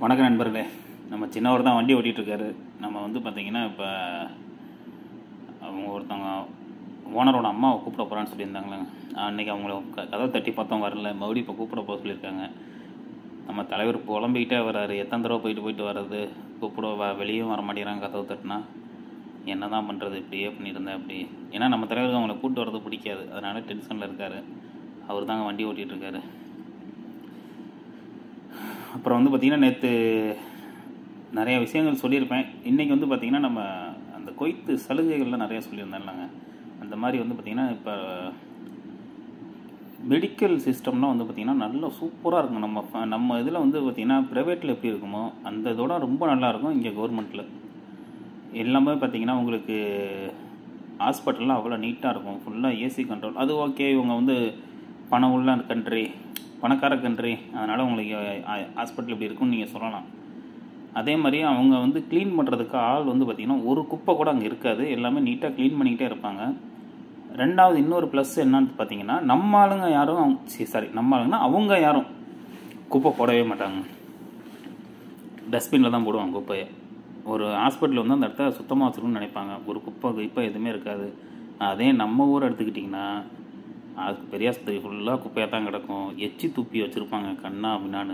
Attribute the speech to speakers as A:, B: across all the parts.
A: வணக்கம் நண்பர்களே. நம்ம சின்னவர் தான் வண்டி ஓட்டிகிட்ருக்காரு. நம்ம வந்து பார்த்திங்கன்னா இப்போ அவங்க ஒருத்தவங்க ஓனரோட அம்மாவை கூப்பிட போகிறான்னு சொல்லியிருந்தாங்களேங்க. அன்றைக்கி அவங்கள கதவை தட்டி பார்த்தோம், வரல. மறுபடியும் இப்போ கூப்பிட போக சொல்லியிருக்காங்க. நம்ம தலைவர் புலம்பிக்கிட்டே வர்றாரு. எத்தனை தடவை போயிட்டு வர்றது, கூப்பிட வெளியும் வர மாட்டேங்கிறாங்க. கதவை தட்டினா என்ன தான் பண்ணுறது, இப்படியே பண்ணியிருந்தேன் அப்படி. ஏன்னா நம்ம தலைவருக்கு அவங்கள கூப்பிட்டு வர்றது பிடிக்காது, அதனால் டென்ஷனில் இருக்கார். அவர் தாங்க வண்டி ஓட்டிகிட்ருக்காரு. அப்புறம் வந்து பார்த்திங்கன்னா நேற்று நிறையா விஷயங்கள் சொல்லியிருப்பேன். இன்றைக்கி வந்து பார்த்திங்கன்னா நம்ம அந்த கொய்த்து சலுகைகள்லாம் நிறையா சொல்லியிருந்தேன்லங்க. அந்த மாதிரி வந்து பார்த்திங்கன்னா இப்போ மெடிக்கல் சிஸ்டம்லாம் வந்து பார்த்திங்கன்னா நல்லா சூப்பராக இருக்கும். நம்ம இதில் வந்து பார்த்திங்கன்னா ப்ரைவேட்டில் எப்படி இருக்குமோ அந்த இதோட ரொம்ப நல்லாயிருக்கும். இங்கே கவர்மெண்ட்டில் எல்லாமே பார்த்திங்கன்னா உங்களுக்கு ஹாஸ்பிட்டல்லாம் அவ்வளோ நீட்டாக இருக்கும். ஃபுல்லாக ஏசி கண்ட்ரோல். அது ஓகே, இவங்க வந்து பணம் உள்ள கண்ட்ரி, பணக்கார கண்ட்ரி, அதனால் உங்களுக்கு ஹாஸ்பிட்டல் இப்படி இருக்குன்னு நீங்கள் சொல்லலாம். அதே மாதிரி அவங்க வந்து க்ளீன் பண்ணுறதுக்கு ஆள் வந்து பார்த்திங்கன்னா ஒரு குப்பை கூட அங்கே இருக்காது. எல்லாமே நீட்டாக க்ளீன் பண்ணிக்கிட்டே இருப்பாங்க. ரெண்டாவது இன்னொரு ப்ளஸ் என்னன்னு பார்த்தீங்கன்னா, நம்ம ஆளுங்க யாரும் நம்ம ஆளுங்கன்னா அவங்க யாரும் குப்பை போடவே மாட்டாங்க. டஸ்ட்பினில் தான் போடுவாங்க குப்பையை. ஒரு ஹாஸ்பிட்டலில் வந்து அந்த இடத்த சுத்தமாக வச்சுருக்குன்னு நினைப்பாங்க. ஒரு குப்பை எதுவுமே இருக்காது. அதே நம்ம ஊரை எடுத்துக்கிட்டிங்கன்னா அதுக்கு பெரிய ஆஸ்பத்திரி ஃபுல்லாக குப்பையாக தான் கிடக்கும். எச்சி துப்பி வச்சுருப்பாங்க கண்ணா அப்படின்னான்னு.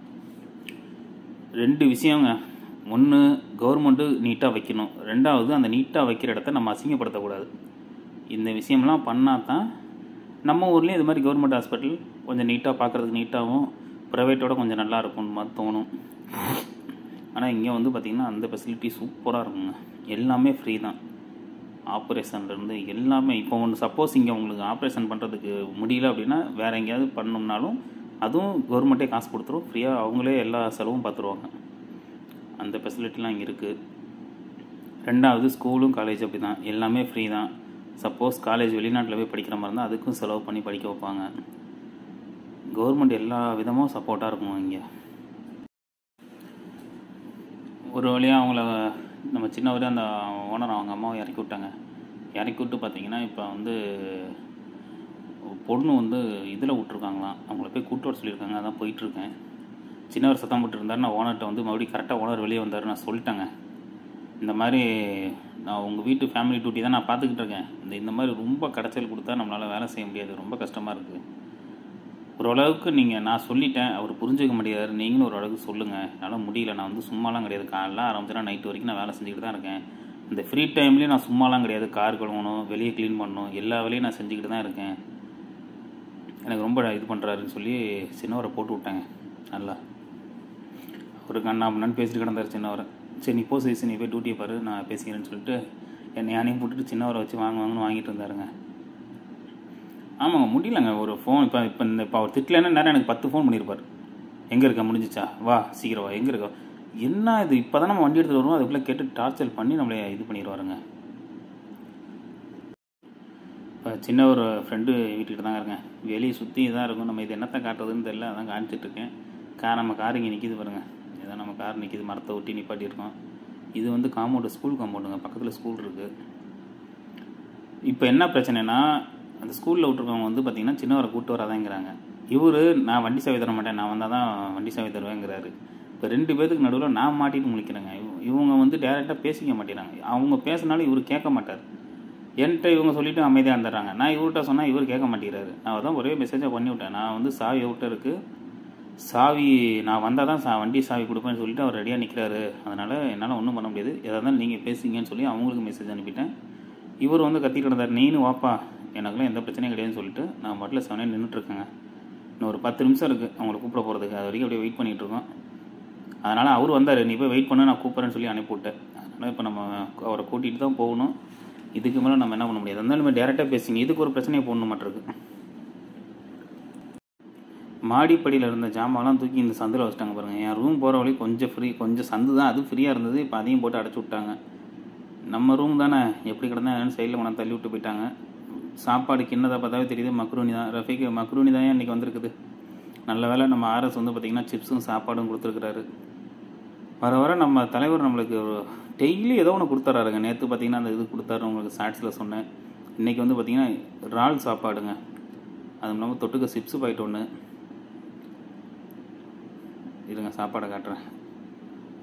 A: ரெண்டு விஷயங்க. ஒன்று, கவர்மெண்ட்டு நீட்டாக வைக்கணும். ரெண்டாவது, அந்த நீட்டாக வைக்கிற இடத்த நம்ம அசிங்கப்படுத்தக்கூடாது. இந்த விஷயம்லாம் பண்ணால் தான் நம்ம ஊர்லேயும் இது மாதிரி கவர்மெண்ட் ஹாஸ்பிட்டல் கொஞ்சம் நீட்டாக பார்க்குறதுக்கு நீட்டாகவும் ப்ரைவேட்டோட கொஞ்சம் நல்லா இருக்கும்னு மாதிரி தோணும். ஆனால் இங்கே வந்து பார்த்திங்கன்னா அந்த ஃபெசிலிட்டி சூப்பராக இருக்குங்க. எல்லாமே ஃப்ரீ தான். ஆப்ரேஷன்லேருந்து எல்லாமே. இப்போ ஒன்று சப்போஸ் இங்கே உங்களுக்கு ஆப்ரேஷன் பண்ணுறதுக்கு முடியல அப்படின்னா வேறு எங்கேயாவது பண்ணோம்னாலும் அதுவும் கவர்மெண்ட்டே காசு கொடுத்துரும். ஃப்ரீயாக அவங்களே எல்லா செலவும் பார்த்துருவாங்க. அந்த ஃபெசிலிட்டிலாம் இங்கே இருக்குது. ரெண்டாவது, ஸ்கூலும் காலேஜ் அப்படி தான், எல்லாமே ஃப்ரீ தான். சப்போஸ் காலேஜ் வெளிநாட்டில் போய் படிக்கிற மாதிரி இருந்தால் அதுக்கும் செலவு பண்ணி படிக்க வைப்பாங்க. கவர்மெண்ட் எல்லா விதமும் சப்போர்ட்டாக இருக்கும் இங்கே. ஒரு வழியாக அவங்கள நம்ம சின்னவர் அந்த ஓனர் அவங்க அம்மாவை இறக்கி விட்டாங்க. இறக்கி விட்டு பார்த்திங்கன்னா இப்போ வந்து பொண்ணு வந்து இதில் விட்ருக்காங்களாம். அவங்கள போய் கூட்டு வர சொல்லியிருக்காங்க. அதான் போயிட்டுருக்கேன். சின்னவர் சத்தம் போட்டு இருந்தார். நான் ஓனர்கிட்ட வந்து மறுபடியும் கரெக்டாக ஓனர் வெளியே வந்தார். நான் சொல்லிட்டேங்க, இந்த மாதிரி நான் உங்கள் வீட்டு ஃபேமிலி டியூட்டி தான் நான் பார்த்துக்கிட்டு இருக்கேன். இந்த மாதிரி ரொம்ப கடைச்சல் கொடுத்தா நம்மளால் வேலை செய்ய முடியாது, ரொம்ப கஷ்டமாக இருக்குது. ஓரளவுக்கு நான் சொல்லிட்டேன், அவர் புரிஞ்சுக்க முடியாது. நீங்களும் ஓரளவுக்கு சொல்லுங்கள், என்னால் முடியல. நான் வந்து சும்மாலாம் கிடையாது. காலைல ஆரம்பிச்சுனா நைட்டு வரைக்கும் நான் வேலை செஞ்சுக்கிட்டு தான் இருக்கேன். இந்த ஃப்ரீ டைம்லேயும் நான் சும்மாலாம் கிடையாது. கார் கழுவணும், வெளியே க்ளீன் பண்ணணும், எல்லா வேலையும் நான் செஞ்சுக்கிட்டு தான் இருக்கேன். எனக்கு ரொம்ப இது பண்ணுறாருன்னு சொல்லி சின்னவரை போட்டு விட்டாங்க. நல்லா ஒரு கண்ணா பண்ணான்னு பேசிட்டு கிடந்தார் சின்னவரை. சரி நீ போ நீ போய் டியூட்டியை பாரு, நான் பேசிக்கிறேன்னு சொல்லிட்டு என்னை யானையும் போட்டுட்டு சின்னவரை வச்சு வாங்கன்னு வாங்கிட்டு இருந்தாருங்க. ஆமாங்க, முடியலங்க. ஒரு ஃபோன் இப்போ அவர் திட்டலைன்னா நேரம் எனக்கு 10 ஃபோன் பண்ணியிருப்பார். எங்கே இருக்கா, முடிஞ்சிச்சா, வா சீக்கிரம் வா, எங்கே இருக்கா, என்ன இது இப்போ தான் நம்ம வண்டி எடுத்துகிட்டு வருவோம், அதுக்குள்ளே கேட்டு டார்ச்சர் பண்ணி நம்மளை இது பண்ணிடுவாருங்க. இப்போ சின்ன ஒரு ஃப்ரெண்டு வீட்டுக்கிட்ட தாங்க இருக்கேன். வெளியே சுற்றி இதாக இருக்கும். நம்ம இது என்னத்தை காட்டுறதுன்னு தெரியல, அதான் காமிச்சிட்ருக்கேன். நம்ம கார் இங்கே நிற்கிது பாருங்கள். இதான் நம்ம கார் நிற்கிது, மரத்தை ஒட்டி நிப்பாட்டியிருக்கோம். இது வந்து காம்பவுண்டு, ஸ்கூல் காம்பவுண்டுங்க. பக்கத்தில் ஸ்கூல் இருக்குது. இப்போ என்ன பிரச்சனைனா, அந்த ஸ்கூலில் விட்டுருக்கவங்க வந்து பார்த்திங்கன்னா சின்னவரை கூப்பிட்டு வராதாங்கிறாங்க. இவர் நான் வண்டி சாவி தர மாட்டேன், நான் வந்தால் தான் வண்டி சாவி தருவேங்கிறாரு. இப்போ 2 பேருக்கு நடுவில் நான் மாட்டிட்டு முழிக்கிறேங்க. இவங்க வந்து டேரெக்டாக பேசிக்க மாட்டேறாங்க. அவங்க பேசினாலும் இவர் கேட்க மாட்டார். என்கிட்ட இவங்க சொல்லிவிட்டு அமைதியாக இருந்துடுறாங்க. நான் இவர்கிட்ட சொன்னால் இவர் கேட்க மாட்டேங்கிறாரு. நான் தான் ஒரே மெசேஜாக பண்ணி விட்டேன். நான் வந்து சாவி விட்ட இருக்குது, சாவி நான் வந்தால் தான் வண்டி சாவி கொடுப்பேன்னு சொல்லிட்டு அவர் ரெடியாக நிற்கிறாரு. அதனால் என்னால் ஒன்றும் பண்ண முடியாது, எதாக இருந்தாலும் நீங்கள் பேசுங்கன்னு சொல்லி அவங்களுக்கு மெசேஜ் அனுப்பிட்டேன். இவர் வந்து கத்திக்கிட்டு இருந்தார், நீனும் வாப்பா, எனக்குலாம் எந்த பிரச்சனையும் கிடையாதுன்னு சொல்லிட்டு நான் பாட்டில் 7 நின்றுட்டுருக்கேங்க. இன்னும் ஒரு 10 நிமிஷம் இருக்குது அவங்கள கூப்பிட போகிறதுக்கு. அது வரைக்கும் அப்படியே வெயிட் பண்ணிகிட்ருக்கோம். அதனால் அவர் வந்தார், நீ போய் வெயிட் பண்ண, நான் கூப்பிட்றேன்னு சொல்லி அனுப்பிவிட்டேன். அதனால் இப்போ நம்ம அவரை கூட்டிகிட்டு தான் போகணும். இதுக்கு மேலே நம்ம என்ன பண்ண முடியாது. அதனால நம்ம டேரெக்டாக பேசிங்க. இதுக்கு ஒரு பிரச்சனையை போடணும் மாட்டிருக்கு. மாடிப்படியில் இருந்த ஜாமான்லாம் தூக்கி இந்த சந்தில் வச்சுட்டாங்க பாருங்கள். என் ரூம் போகிற வழி கொஞ்சம் சந்து தான், அது ஃப்ரீயாக இருந்தது. இப்போ அதையும் போட்டு அடைச்சி விட்டாங்க. நம்ம ரூம் தானே, எப்படி கிடந்தா சைடில் கொண்டாந்து தள்ளி விட்டு போயிட்டாங்க. சாப்பாடு கிண்ணதை பார்த்தாவே தெரியுது, மக்ரூனி தான். ரஃபிக்கு மக்ரூனி தான் இன்றைக்கி வந்திருக்குது. நல்ல வேலை நம்ம ஆர்எஸ் வந்து பார்த்திங்கன்னா சிப்ஸும் சாப்பாடும் கொடுத்துருக்குறாரு. வர நம்ம தலைவர் நம்மளுக்கு டெய்லி ஏதோ ஒன்று கொடுத்துறாருங்க. நேற்று பார்த்திங்கன்னா அந்த இது கொடுத்தாரு, உங்களுக்கு ஷார்ட்ஸில் சொன்னேன். இன்றைக்கி வந்து பார்த்திங்கன்னா இறால் சாப்பாடுங்க. அது இல்லாமல் தொட்டுக்க சிப்ஸு பாக்கெட் ஒன்று. இருங்க சாப்பாடை காட்டுறேன்.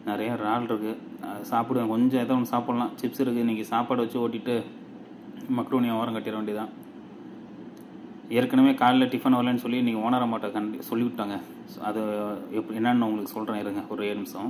A: நிறையா இறால் இருக்குது, அது சாப்பிடுவேன். கொஞ்சம் ஏதோ ஒன்று சாப்பிட்லாம். சிப்ஸ் இருக்குது. இன்றைக்கி சாப்பாடு வச்சு ஓட்டிட்டு மக்ரூனியை ஓரம் கட்டிட வேண்டியதான். ஏற்கனவே காலையில் டிஃபன் வரலன்னு சொல்லி இன்றைக்கி ஓனர் அம்மாட்ட சொல்லிவிட்டாங்க. அது என்னன்னு உங்களுக்கு சொல்கிறேன், இருங்க ஒரு 7 நிமிஷம்.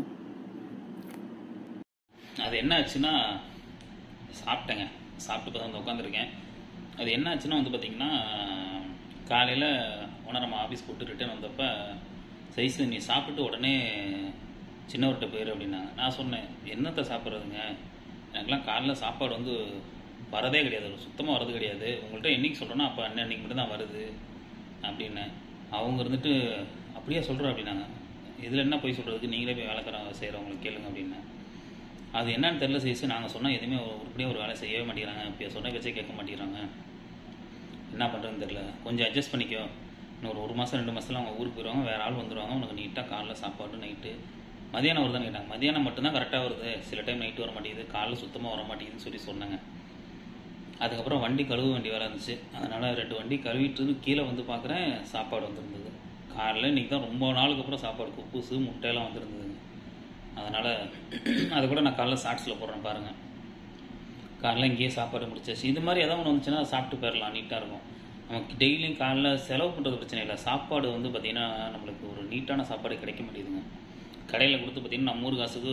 A: அது என்ன ஆச்சுன்னா, சாப்பிட்டேங்க. சாப்பிட்டு இப்போ வந்து உட்காந்துருக்கேன். அது என்ன ஆச்சுன்னா வந்து பார்த்திங்கன்னா, காலையில் ஓனர் அம்மா ஆஃபீஸ் கூப்பிட்டு ரிட்டர்ன் வந்தப்போ, சைஸ் நீ சாப்பிட்டு உடனே சின்னவர்கிட்ட போயிரு அப்படின்னாங்க. நான் சொன்னேன், என்னத்தை சாப்பிட்றதுங்க, எனக்குலாம் காலையில் சாப்பாடு வந்து வரதே கிடையாது, சுத்தமாக வரது கிடையாது. உங்கள்கிட்ட என்றைக்கு சொல்கிறேன்னா அப்போ அன்னைக்கு மட்டும் தான் வருது அப்படின்னு. அவங்க இருந்துட்டு அப்படியே சொல்கிறேன் அப்படின்னாங்க. இதில் என்ன போய் சொல்கிறதுக்கு, நீங்களே போய் வேலைக்கார செய்கிறவங்களுக்கு கேளுங்க அப்படின்னு. அது என்னன்னு தெரில சைஸ். நாங்கள் சொன்னால் எதுவுமே உருப்படியாக ஒரு வேலை செய்யவே மாட்டேங்கிறாங்க. இப்போ சொன்ன பேச்சே கேட்க மாட்டேங்கிறாங்க. என்ன பண்ணுறதுன்னு தெரில. கொஞ்சம் அட்ஜஸ்ட் பண்ணிக்கோ. இன்னும் ஒரு மாதம் 2 மாதத்தில் அவங்க ஊருக்கு போயிடுவாங்க, வேறு ஆள் வந்துடுவாங்க. உனக்கு நீட்டாக காலைல சாப்பாடு, நைட்டு மதியானம் வருதான்னு கேட்டாங்க. மதியானம் மட்டும்தான் கரெக்டாக வருது, சில டைம் நைட்டு வர மாட்டேங்குது, காலைல சுத்தமாக வர மாட்டேங்குதுன்னு சொல்லி சொன்னாங்க. அதுக்கப்புறம் வண்டி கழுவ வேண்டி வேலை இருந்துச்சு. அதனால் 2 வண்டி கழுவிட்டு கீழே வந்து பார்க்குறேன், சாப்பாடு வந்துருந்தது. காலையில் இன்றைக்கி தான் ரொம்ப நாளுக்கு அப்புறம் சாப்பாடு, குப்பூசு முட்டையெல்லாம் வந்துருந்ததுங்க. அதனால் அது கூட நான் காலைல ஷார்ட்ஸில் போடுறேன் பாருங்கள். காலைல இங்கேயே சாப்பாடு முடிச்சாச்சு. இது மாதிரி எதாவது ஒன்று வந்துச்சுன்னா சாப்பிட்டு போயிடலாம், நீட்டாக இருக்கும். நமக்கு டெய்லியும் காலைல செலவு பண்ணுறது பிரச்சனை இல்லை. சாப்பாடு வந்து பார்த்திங்கன்னா நம்மளுக்கு ஒரு நீட்டான சாப்பாடு கிடைக்க மாட்டேங்குதுங்க. கடையில் கொடுத்து பார்த்திங்கன்னா நம்ம ஊர் காசுக்கு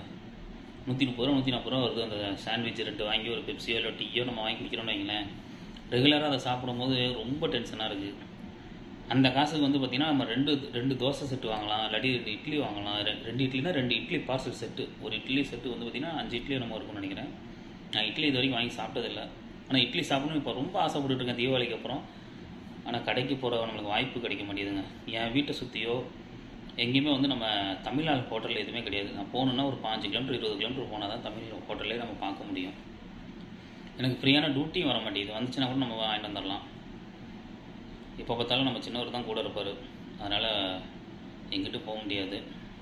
A: 130 ரூபா 140 ரூபா வருது. அந்த சாண்ட்விச் 2 வாங்கி ஒரு பெப்சியோ இல்லை டீயோ நம்ம வாங்கி குடிக்கிறோம்னு வைங்களேன், ரெகுலராக அதை சாப்பிடும்போது ரொம்ப டென்ஷனாக இருக்குது. அந்த காசுக்கு வந்து பார்த்திங்கன்னா நம்ம ரெண்டு தோசை செட்டு வாங்கலாம், இல்லாட்டி 2 இட்லி வாங்கலாம். 2 இட்லினா 2 இட்லி பார்சல் செட்டு. ஒரு இட்லி செட்டு வந்து பார்த்திங்கன்னா 5 இட்லி நம்ம இருக்கும்னு நினைக்கிறேன். நான் இட்லி இது வரைக்கும் வாங்கி சாப்பிட்டதில்லை. ஆனால் இட்லி சாப்பிடணும் இப்போ ரொம்ப ஆசைப்பட்டுருக்கேன் தீபாவளிக்கு அப்புறம். ஆனால் கடைக்கு போகிற நம்மளுக்கு வாய்ப்பு கிடைக்க மாட்டேங்குதுங்க. என் வீட்டை சுற்றியோ எங்கேயுமே வந்து நம்ம தமிழ்நாடு ஹோட்டலில் எதுவுமே கிடையாது. நான் போகணுன்னா ஒரு 5 கிலோமீட்டர் 20 கிலோமீட்டர் போனால் தான் தமிழ் ஹோட்டலே நம்ம பார்க்க முடியும். எனக்கு ஃப்ரீயான டியூட்டியும் வர மாட்டேங்குது. வந்துச்சுன்னா கூட நம்ம வாங்கிட்டு வந்துடலாம். இப்போ பார்த்தாலும் நம்ம சின்னவர் தான் கூட இருப்பார், அதனால் எங்கிட்ட போக முடியாது.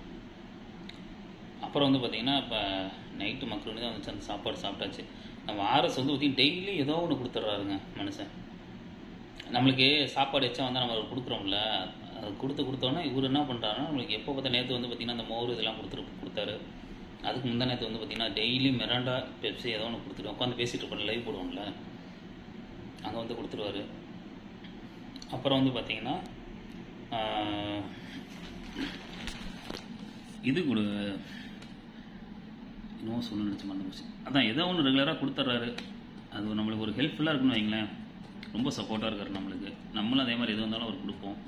A: அப்புறம் வந்து பார்த்திங்கன்னா இப்போ நைட்டு மக்ரூனி தான் வந்துச்சு. அந்த சாப்பாடு சாப்பிட்டாச்சு. நம்ம ஆர்எஸ் வந்து பார்த்திங்கன்னா டெய்லி ஏதோ ஒன்று கொடுத்துட்றாருங்க மனுஷன். நம்மளுக்கு சாப்பாடு எச்சா வந்தால் நம்ம கொடுக்குறோம்ல, அது கொடுத்தோன்னே இவர் என்ன பண்ணுறாருன்னா, நம்மளுக்கு எப்போ பார்த்தா நேற்று வந்து பார்த்திங்கன்னா அந்த மோர் இதெல்லாம் கொடுத்தாரு. அதுக்கு முந்தா நேற்று வந்து பார்த்திங்கன்னா டெய்லி மிராண்டா பெப்சி ஏதோ ஒன்று கொடுத்துட்டு உட்காந்து பேசிகிட்டு இருப்போம், லைவ் போடுவோம்ல, அங்கே வந்து கொடுத்துருவாரு. அப்புறம் வந்து பார்த்திங்கன்னா இது கொடு இன்னும் சொல்ல நினச்சி மறந்துச்சு. அதான் ஏதோ ஒன்று ரெகுலராக கொடுத்துட்றாரு. அது நம்மளுக்கு ஒரு ஹெல்ப்ஃபுல்லாக இருக்குன்னு வைங்களேன். ரொம்ப சப்போர்ட்டாக இருக்கார் நம்மளுக்கு. நம்மளும் அதே மாதிரி எது வந்தாலும் அவர் கொடுப்போம்.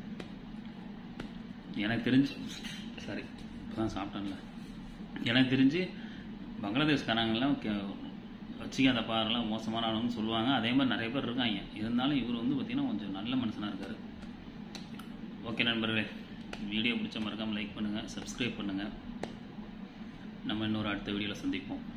A: எனக்கு தெரிஞ்சு சாரி இப்போ தான் சாப்பிட்டேன்ல, எனக்கு தெரிஞ்சு பங்களாதேஷ்காரங்கெல்லாம் வச்சுக்காத பாரெல்லாம் மோசமான ஆளுன்னு சொல்லுவாங்க. அதே மாதிரி நிறைய பேர் இருக்காங்க. இருந்தாலும் இவர் வந்து பார்த்திங்கன்னா கொஞ்சம் நல்ல மனுஷனாக இருக்கார். ஓகே நண்பர்களே, வீடியோ பிடிச்ச மறக்காமல் லைக் பண்ணுங்கள், சப்ஸ்கிரைப் பண்ணுங்கள். நம்ம இன்னொரு அடுத்த வீடியோவில் சந்திப்போம்.